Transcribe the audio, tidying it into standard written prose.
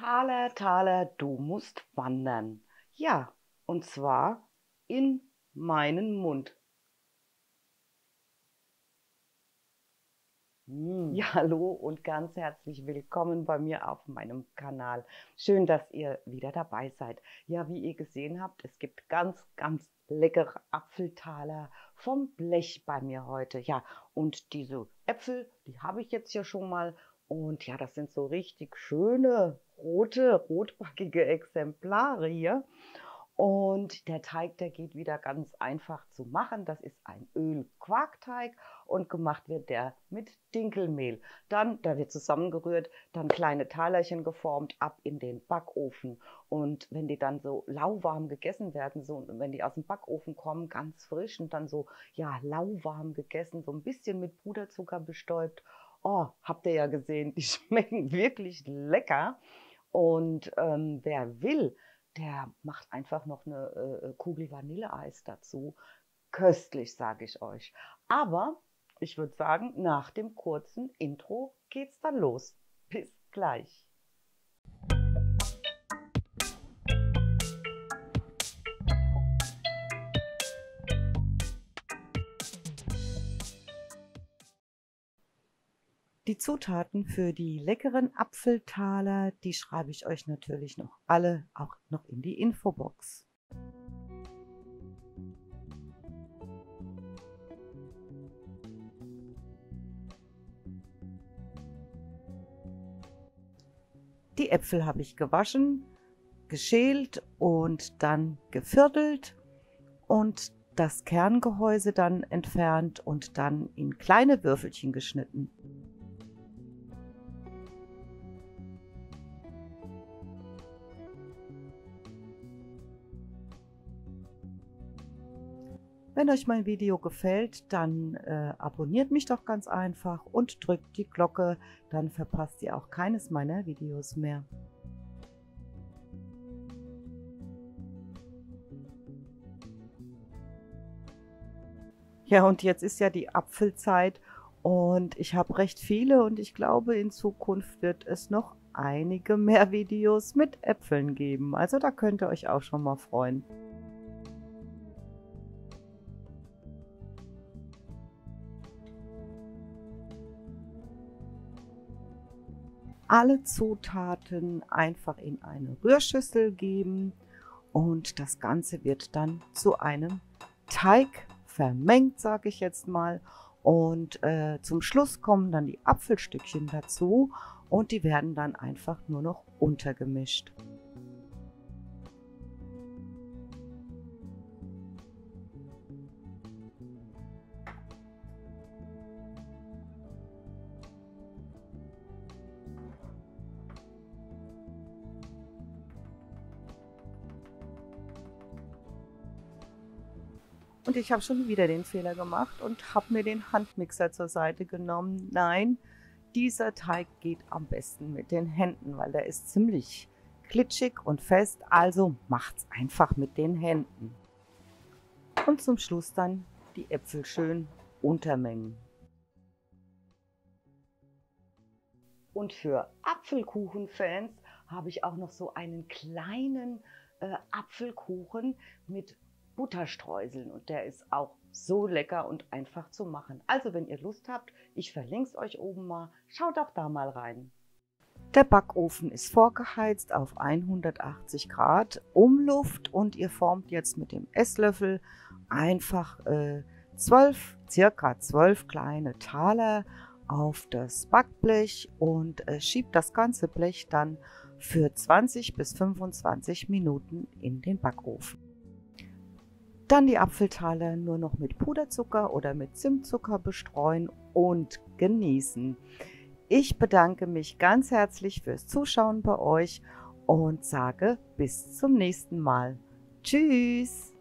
Taler, Taler, du musst wandern. Ja, und zwar in meinen Mund. Ja, hallo und ganz herzlich willkommen bei mir auf meinem Kanal. Schön, dass ihr wieder dabei seid. Ja, wie ihr gesehen habt, es gibt ganz leckere Apfeltaler vom Blech bei mir heute. Ja, und diese Äpfel, die habe ich jetzt ja schon mal. Und ja, das sind so richtig schöne, rotbackige Exemplare hier. Und der Teig, der geht wieder ganz einfach zu machen. Das ist ein Öl-Quarkteig und gemacht wird der mit Dinkelmehl. Dann, da wird zusammengerührt, dann kleine Talerchen geformt, ab in den Backofen. Und wenn die dann so lauwarm gegessen werden, so wenn die aus dem Backofen kommen, ganz frisch und dann so, ja, lauwarm gegessen, so ein bisschen mit Puderzucker bestäubt. Oh, habt ihr ja gesehen, die schmecken wirklich lecker. Und wer will, der macht einfach noch eine Kugel Vanilleeis dazu. Köstlich, sage ich euch. Aber ich würde sagen, nach dem kurzen Intro geht's dann los. Bis gleich. Die Zutaten für die leckeren Apfeltaler, die schreibe ich euch natürlich noch alle auch noch in die Infobox. Die Äpfel habe ich gewaschen, geschält und dann geviertelt und das Kerngehäuse dann entfernt und dann in kleine Würfelchen geschnitten. Wenn euch mein Video gefällt, dann abonniert mich doch ganz einfach und drückt die Glocke, dann verpasst ihr auch keines meiner Videos mehr. Ja, und jetzt ist ja die Apfelzeit und ich habe recht viele und ich glaube, in Zukunft wird es noch einige mehr Videos mit Äpfeln geben. Also da könnt ihr euch auch schon mal freuen. Alle Zutaten einfach in eine Rührschüssel geben und das Ganze wird dann zu einem Teig vermengt, sage ich jetzt mal. Und zum Schluss kommen dann die Apfelstückchen dazu und die werden dann einfach nur noch untergemischt. Und ich habe schon wieder den Fehler gemacht und habe mir den Handmixer zur Seite genommen. Nein, dieser Teig geht am besten mit den Händen, weil der ist ziemlich glitschig und fest. Also macht's einfach mit den Händen. Und zum Schluss dann die Äpfel schön untermengen. Und für Apfelkuchenfans habe ich auch noch so einen kleinen Apfelkuchen mit Butterstreuseln und der ist auch so lecker und einfach zu machen. Also wenn ihr Lust habt, ich verlinke es euch oben mal, schaut auch da mal rein. Der Backofen ist vorgeheizt auf 180 Grad Umluft und ihr formt jetzt mit dem Esslöffel einfach circa 12 kleine Taler auf das Backblech und schiebt das ganze Blech dann für 20 bis 25 Minuten in den Backofen. Dann die Apfeltaler nur noch mit Puderzucker oder mit Zimtzucker bestreuen und genießen. Ich bedanke mich ganz herzlich fürs Zuschauen bei euch und sage bis zum nächsten Mal. Tschüss!